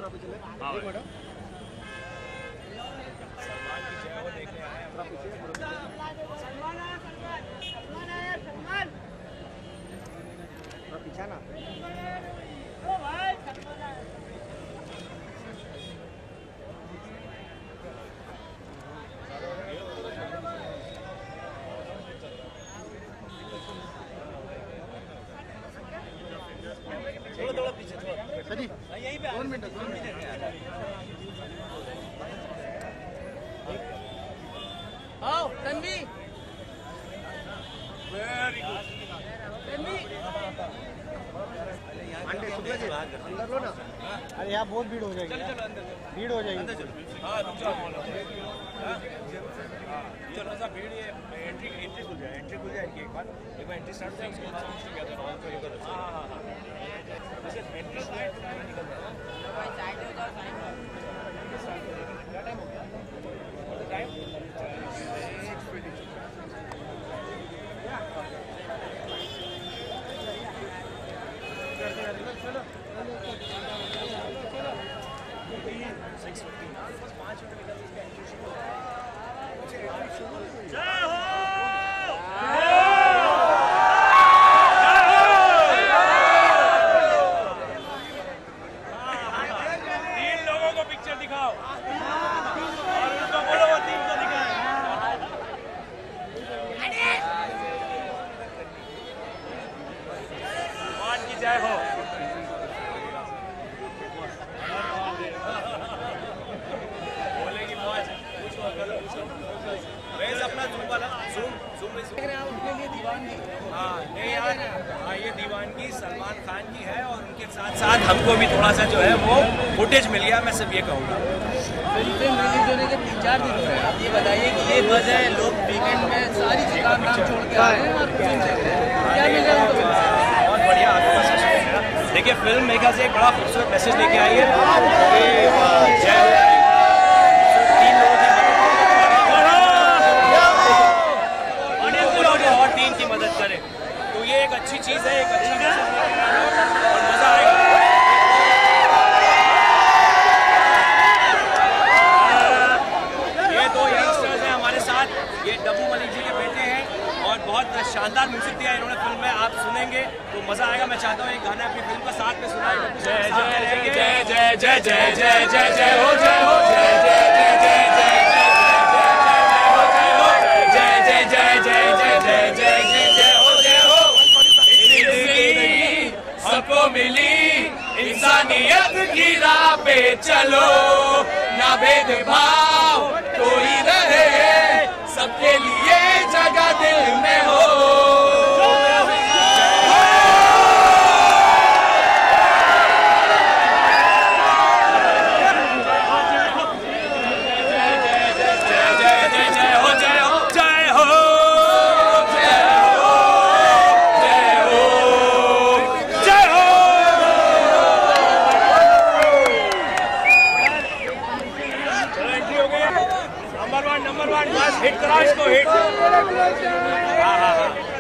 पीछा ना थोड़ा पीछे सही यहीं पे 2 मिनट आओ तन्वी वेरी गुड तन्वी अंदर लो ना। अरे यहाँ बहुत भीड़ हो जाएगी। चलो अंदर भीड़ हो जाएगी अंदर चलो। हाँ रुक जाओ चलो सा भीड़ ये एंट्री खुल जाए एक बार एंट्री स्टार्ट हो जाए उसके बाद हाँ एंट्री साइड हो जाओ क्या टाइम हो गया टाइम जय हो बोलेगी मौज अपना जूम वाला जूम उनके लिए दीवानगी हाँ नहीं यार हाँ ये दीवानगी सलमान खान की है और उनके साथ साथ हमको भी थोड़ा सा जो है वो फुटेज मिल गया। मैं सिर्फ ये कहूँगा फिल्म रिलीज होने के 3-4 दिन हुए। आप ये बताइए कि ये वजह है लोग वीकेंड में सारी जगह नाम छोड़ के आए हैं और फिल्म देख रहे हैं क्या मिल रहा है बहुत बढ़िया देखिए फिल्म मेगा से एक बड़ा खूबसूरत मैसेज लेके आई है और 3 की मदद करे तो ये एक अच्छी चीज़ है एक अच्छा मैसेज और मज़ा आएगा। ये 2 यंगस्टर्स हैं हमारे साथ ये डब्बू मलिक जी के बेटे हैं और बहुत शानदार म्यूजिक दिया इन्होंने फिल्म में आप सुनेंगे तो मजा आएगा। मैं चाहता हूँ एक गाना अपनी फिल्म का साथ में सुनाए जय जय जय जय जय जय जय जय जय जय हो जय हो जय जय जय जय जय जय जय जय जय जय जय जय जय हो जय हो जिंदगी सबको मिली इंसानियत की राह पे चलो ना भेदभाव कोई रहे सबके लिए जगह दिल में हो नंबर 1 बस हिट करा इसको हिट हाँ हाँ हाँ